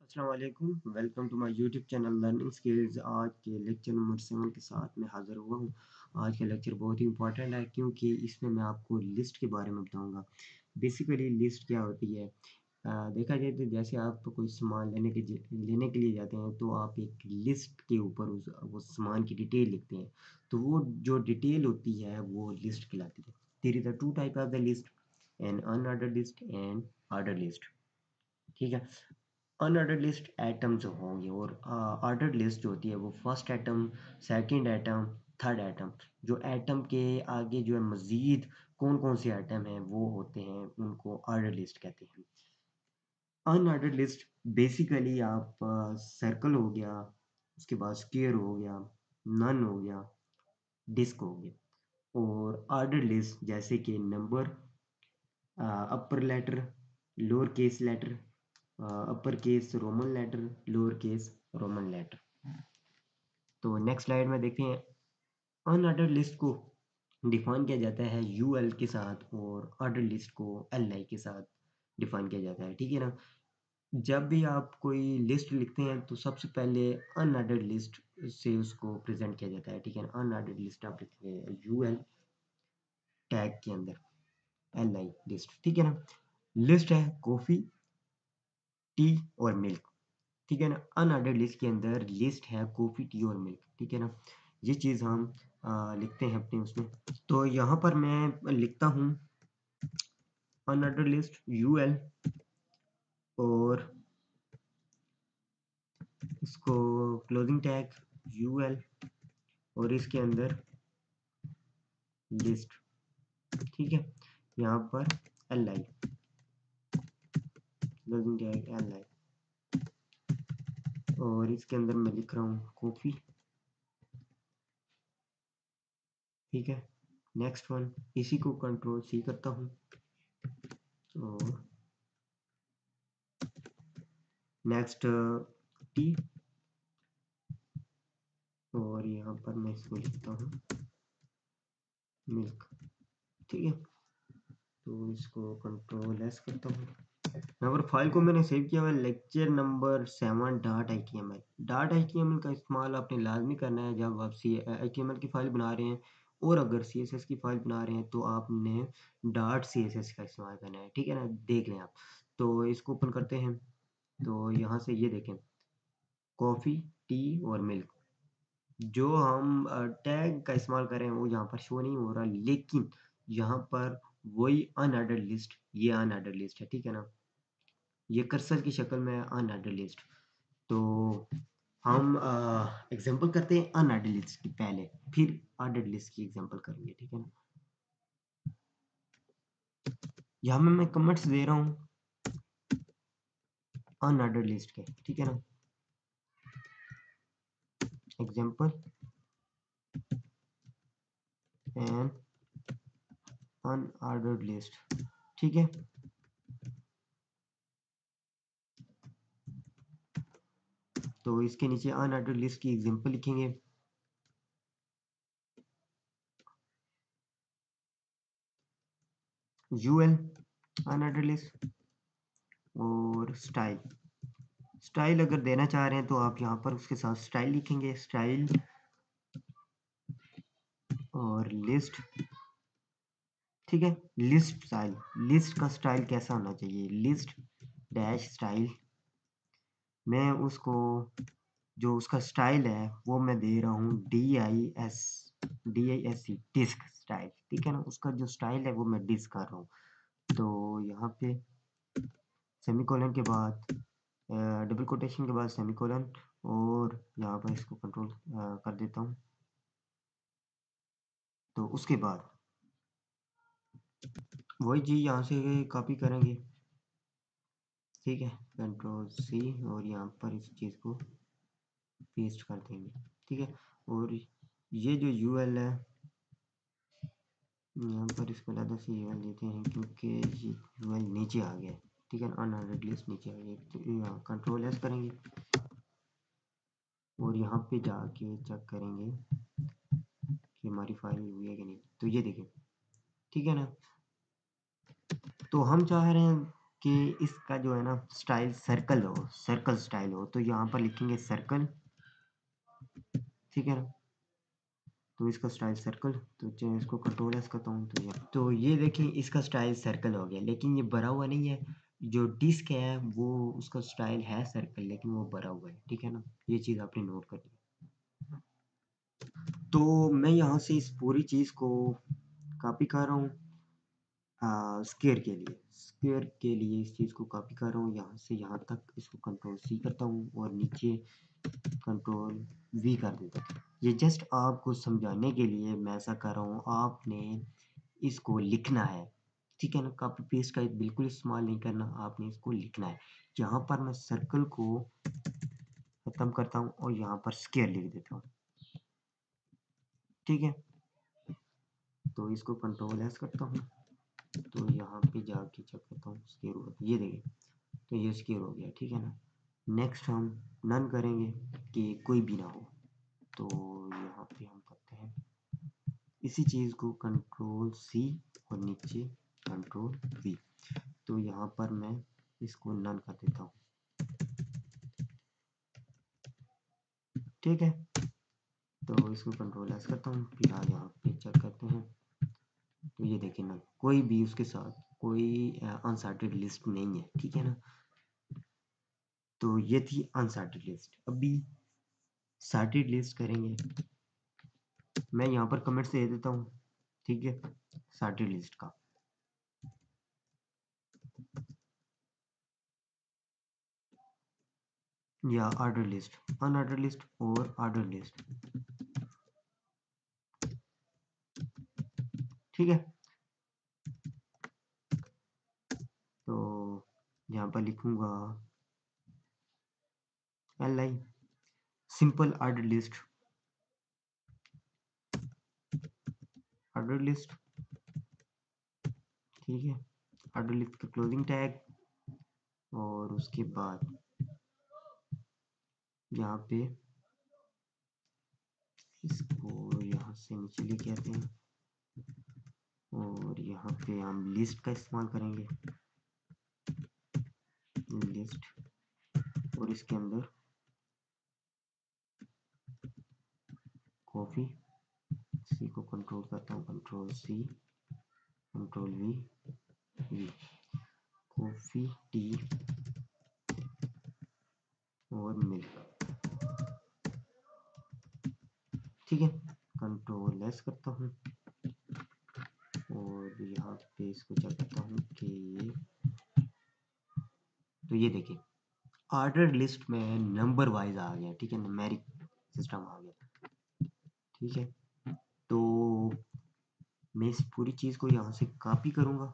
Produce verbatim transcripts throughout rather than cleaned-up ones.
अस्सलाम वालेकुम welcome to my YouTube channel learning skills. आज के लेक्चर नंबर सेवन के साथ मैं हाज़िर हुआ हूँ। आज का लेक्चर बहुत ही इंपॉर्टेंट है क्योंकि इसमें मैं आपको लिस्ट के बारे में बताऊंगा। बेसिकली लिस्ट क्या होती है? अ, देखा जाए तो जैसे आप तो कोई सामान लेने के जे- लेने के लिए जाते हैं तो आप एक लिस्ट के ऊपर उस वो सामान की डिटेल लिखते हैं। तो वो जो डिटेल होती है वो लिस्ट कहलाती है। There is a two type of the list, an unordered list and order list. ठीक है। अनऑर्डर्ड लिस्ट एटम्स होंगे और ऑर्डर्ड लिस्ट जो होती है वो first item, second item, third item. जो एटम के आगे जो है मजीद कौन कौन से एटम हैं वो होते हैं, उनको ऑर्डर लिस्ट कहते हैं। अनऑर्डर्ड लिस्ट बेसिकली आप सर्कल हो गया, उसके बाद स्क्वायर हो गया, नन हो गया, डिस्क हो गया। और ऑर्डर लिस्ट जैसे कि number, upper letter, lower case letter, upper case Roman letter, lower case Roman letter. तो नेक्स्ट स्लाइड में देखते हैं। अनऑर्डर्ड लिस्ट को डिफाइन किया जाता है यूएल के साथ और ऑर्डर लिस्ट को एल आई के साथ डिफाइन किया जाता है। ठीक है ना। जब भी आप कोई लिस्ट लिखते हैं तो सबसे पहले अनऑर्डर्ड लिस्ट से उसको प्रेजेंट किया जाता है। ठीक है ना। अनऑर्डर्ड लिस्ट आप लिखेंगे यूएल टैग के अंदर एल आई लिस्ट। ठीक है ना। लिस्ट है कॉफी, टी और मिल्क। ठीक है ना। अनऑर्डर्ड लिस्ट के अंदर लिस्ट है कॉफी, टी और मिल्क। ठीक है ना। ये चीज़ हम आ, लिखते हैं अपने उसमें। तो यहाँ पर मैं लिखता हूँ अनऑर्डर्ड लिस्ट यूएल और इसको क्लोजिंग टैग यूएल और इसके अंदर लिस्ट। ठीक है। यहाँ पर L I, closing tag L I और इसके अंदर मैं लिख रहा हूँ कॉफी। ठीक है। नेक्स्ट वन, इसी को कंट्रोल सी करता हूँ और नेक्स्ट टी और यहाँ पर मैं इसको लिखता हूँ मिल्क। ठीक है। तो इसको कंट्रोल एस करता हूँ। यहाँ पर फाइल को मैंने सेव किया हुआ है lecture number seven dot I T M L. Dot I T M L का इस्तेमाल आपने लाजमी करना है जब आप C I T M L की फाइल बना रहे हैं। और अगर सी एस एस की फाइल बना रहे हैं तो आपने डॉट सी एस एस का इस्तेमाल करना है। ठीक है ना। देख लें आप। तो इसको ओपन करते हैं। तो यहाँ से ये देखें कॉफ़ी, टी और मिल्क। जो हम टैग का इस्तेमाल कर रहे हैं वो यहाँ पर शो नहीं हो रहा, लेकिन यहाँ पर वही अनऑर्डर्ड लिस्ट, ये अनऑर्डर्ड लिस्ट है। ठीक है ना। ये कर्सर की शक्ल में अनऑर्डर्ड लिस्ट। तो हम एग्जांपल करते हैं अनऑर्डर्ड लिस्ट की पहले, फिर ऑर्डर्ड लिस्ट की एग्जांपल करेंगे। ठीक है ना। यहाँ में मैं कमेंट्स दे रहा हूँ अनऑर्डर्ड लिस्ट के। ठीक है ना। Example and unordered list. ठीक है। तो इसके नीचे अनऑर्डर्ड लिस्ट की एग्जांपल लिखेंगे। यूएल अनऑर्डर्ड लिस्ट और स्टाइल। स्टाइल अगर देना चाह रहे हैं तो आप यहाँ पर उसके साथ स्टाइल लिखेंगे, स्टाइल और लिस्ट। ठीक है। लिस्ट स्टाइल, लिस्ट का स्टाइल कैसा होना चाहिए? List dash style. मैं उसको जो उसका स्टाइल है वो मैं दे रहा हूँ D I S, D I S C, disc style. ठीक है ना। उसका जो स्टाइल है वो मैं डिस्क कर रहा हूँ। तो यहाँ पे सेमीकोलन के बाद डबल कोटेशन के बाद सेमीकोलन और यहाँ पर इसको कंट्रोल कर देता हूँ। तो उसके बाद वही चीज़ यहाँ से कॉपी करेंगे। ठीक है। कंट्रोल सी और यहाँ पर इस चीज़ को पेस्ट कर देंगे। ठीक है। और ये जो यूएल है यहाँ पर इसको ज़्यादा से यूएल देते हैं क्योंकि ये यूएल नीचे आ गया है। ठीक है। अनऑर्डर्ड लिस्ट नीचे आ गया। तो यहाँ कंट्रोल एस करेंगे और यहाँ पे जाके चेक करेंगे कि हमारी फाइल हुई है कि नहीं। तो ये देखें। ठीक है ना। तो हम चाह रहे हैं कि इसका जो है ना स्टाइल सर्कल हो, सर्कल स्टाइल हो, तो यहाँ पर लिखेंगे सर्कल, ठीक है ना। तो इसका स्टाइल सर्कल, तो चलिए इसको कंट्रोल एस करता हूँ, तो ये तो ये देखें इसका स्टाइल सर्कल हो गया, लेकिन ये भरा हुआ नहीं है। जो डिस्क है वो उसका स्टाइल है सर्कल, लेकिन वो भरा हुआ है, ठीक है ना। ये चीज़ आपने नोट करनी है। तो मैं यहाँ से इस पूरी चीज़ को कॉपी कर रहा हूँ स्क्वायर के लिए, स्क्वायर के लिए इस चीज़ को कॉपी कर रहा हूँ यहाँ से यहाँ तक, इसको कंट्रोल सी करता हूँ और नीचे कंट्रोल वी कर देता हूँ। ये जस्ट आपको समझाने के लिए मैं ऐसा कर रहा हूँ, आपने इसको लिखना है, ठीक है ना। कॉपी पेस्ट का बिल्कुल इस्तेमाल नहीं करना, आपने इसको लिखना है। यहाँ पर मैं सर्कल को खत्म करता हूँ और यहाँ पर स्क्वायर लिख देता हूँ, ठीक है। तो इसको कंट्रोल एस करता हूँ, तो यहाँ पे जाके चेक करता हूँ स्क्वायर हुआ, ये देखिए, तो ये स्क्वायर हो गया, ठीक है ना। नेक्स्ट हम नन करेंगे कि कोई भी ना हो, तो यहाँ पे हम करते हैं इसी चीज़ को कंट्रोल सी और नीचे कंट्रोल वी, तो यहाँ पर मैं इसको नन कर देता हूँ, ठीक है। तो इसको कंट्रोल एस करता हूँ, फिर आ यहाँ पे चेक करते हैं, तो ये देखिए ना कोई भी उसके साथ कोई अनसॉर्टेड लिस्ट नहीं है, ठीक है ना। तो ये थी अनसॉर्टेड लिस्ट। अभी सॉर्टेड लिस्ट करेंगे, मैं यहाँ पर कमेंट्स दे देता हूँ, ठीक है, सॉर्टेड लिस्ट का। या ऑर्डर लिस्ट, अनऑर्डर लिस्ट और ऑर्डर लिस्ट, ठीक है। तो यहाँ पर लिखूंगा L I simple order list, order list, ठीक है। ऑर्डर लिस्ट का क्लोजिंग टैग, और उसके बाद यहाँ पे इसको यहाँ से नीचे लेके आते हैं और यहाँ पे हम लिस्ट का इस्तेमाल करेंगे, लिस्ट, और इसके अंदर कॉफी, सी को कंट्रोल करता हूँ, control C control V V coffee tea और मिल्क, ठीक है। कंट्रोल एस करता हूँ और यहाँ पे इसको चेक करता हूँ कि ये, तो ये देखिए ऑर्डर लिस्ट में नंबर वाइज आ गया, ठीक है, न्यूमेरिक सिस्टम आ गया, ठीक है। तो मैं इस पूरी चीज़ को यहाँ से कॉपी करूँगा,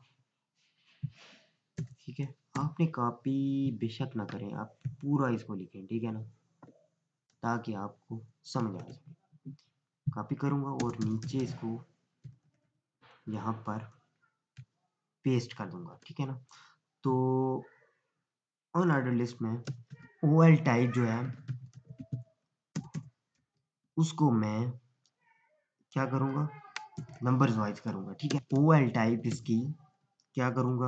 ठीक है। आपने कॉपी बेशक ना करें, आप पूरा इसको लिखें, ठीक है ना, ताकि आपको समझ आ सके। कॉपी करूँगा और नीचे इसको यहाँ पर पेस्ट कर दूंगा, ठीक है ना। तो अनऑर्डर लिस्ट में ओ एल टाइप जो है उसको मैं क्या करूँगा, नंबर्स वाइज करूँगा, ठीक है। ओ एल टाइप इसकी क्या करूँगा,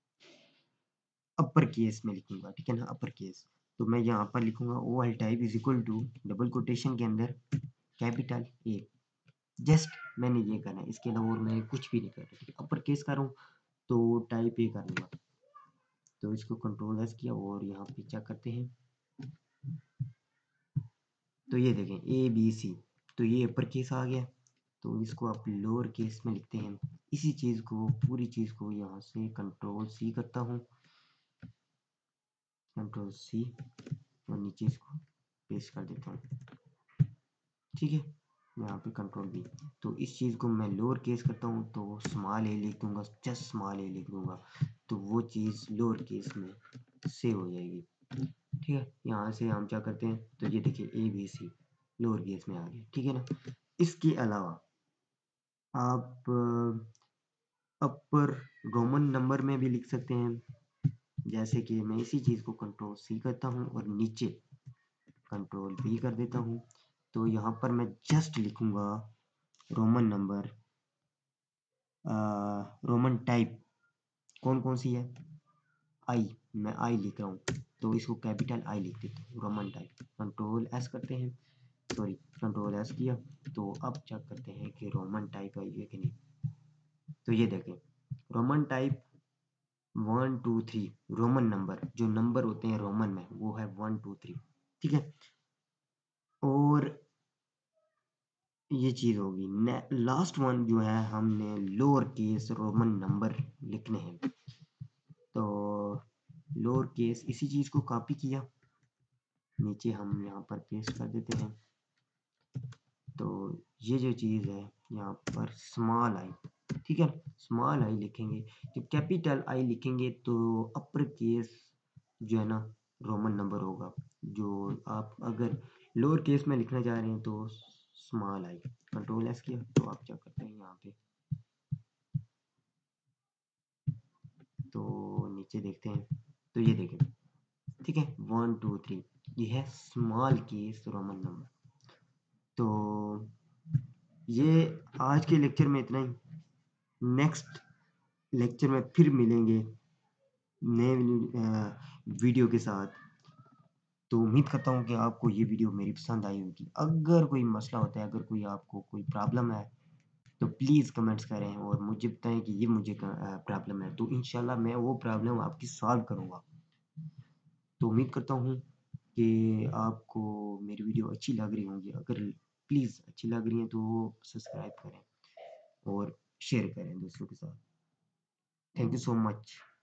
अपर केस में लिखूंगा, ठीक है ना, अपर केस। तो मैं यहाँ पर लिखूंगा O L type is equal to double quotation के अंदर कैपिटल ए, जस्ट मैंने ये करना है, इसके अलावा और मैं कुछ भी नहीं कर रहा, अपर केस कर रहा हूँ तो टाइप ए कर लूँगा। तो इसको कंट्रोल एस किया और यहाँ पे चेक करते हैं, तो ये देखें ए बी सी, तो ये अपर केस आ गया, तो इसको आप लोअर केस में लिखते हैं। इसी चीज़ को पूरी चीज़ को यहाँ से कंट्रोल सी करता हूँ, कंट्रोल सी और नीचे इसको पेस्ट कर देता हूँ, ठीक है। यहाँ पे कंट्रोल बी, तो इस चीज़ को मैं लोअर केस करता हूँ तो स्मॉल ए लिख दूंगा, जस्ट स्मॉल ए लिख दूंगा, तो वो चीज़ लोअर केस में सेव हो जाएगी, ठीक है। यहाँ से हम क्या करते हैं, तो ये देखिए A B C lower case में आ गया, ठीक है ना। इसके अलावा आप अपर रोमन नंबर में भी लिख सकते हैं, जैसे कि मैं इसी चीज़ को कंट्रोल सी करता हूँ और नीचे कंट्रोल वी कर देता हूँ। तो यहाँ पर मैं जस्ट लिखूंगा रोमन नंबर, रोमन टाइप कौन कौन सी है, आई, मैं आई लिख रहा हूँ तो इसको कैपिटल आई लिख देते हैं, रोमन टाइप। कंट्रोल एस करते हैं, सॉरी कंट्रोल एस किया, तो अब चेक करते हैं कि रोमन टाइप आई है कि नहीं। तो ये देखें Roman type one two three, Roman number जो नंबर होते हैं रोमन में वो है वन टू थ्री, ठीक है। और ये चीज़ होगी। लास्ट वन जो है हमने लोअर केस रोमन नंबर लिखने हैं, तो लोअर केस इसी चीज़ को कॉपी किया, नीचे हम यहाँ पर पेस्ट कर देते हैं। तो ये जो चीज़ है यहाँ पर स्मॉल आई, ठीक है, स्मॉल आई लिखेंगे। जब कैपिटल आई लिखेंगे तो अपर केस जो है ना रोमन नंबर होगा, जो आप अगर लोअर केस में लिखना चाह रहे हैं तो स्मॉल आई। कंट्रोल एस किया तो आप क्या करते हैं यहाँ पे, तो नीचे देखते हैं तो ये देखें, ठीक है, वन टू थ्री ये है स्मॉल केस रोमन नंबर। तो ये आज के लेक्चर में इतना ही। नेक्स्ट लेक्चर में फिर मिलेंगे नए वीडियो के साथ। तो उम्मीद करता हूँ कि आपको ये वीडियो मेरी पसंद आई होगी। अगर कोई मसला होता है, अगर कोई आपको कोई प्रॉब्लम है तो प्लीज़ कमेंट्स करें और मुझे बताएं कि ये मुझे प्रॉब्लम है, तो इंशाल्लाह मैं वो प्रॉब्लम आपकी सॉल्व करूँगा। तो उम्मीद करता हूँ कि आपको मेरी वीडियो अच्छी लग रही होंगी। अगर प्लीज़ अच्छी लग रही है तो सब्सक्राइब करें और शेयर करें दोस्तों के साथ। Thank you so much.